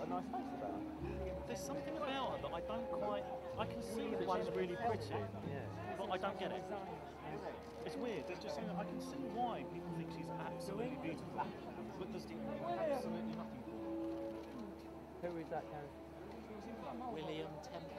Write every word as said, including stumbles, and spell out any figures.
a nice face about her. There's something about her that I don't quite. I can see that she's really pretty, Yeah. but I don't get it. It's weird. There's just something I can see why people think she's absolutely beautiful, but there's absolutely nothing for her. Who is that, Karen? William Tempest.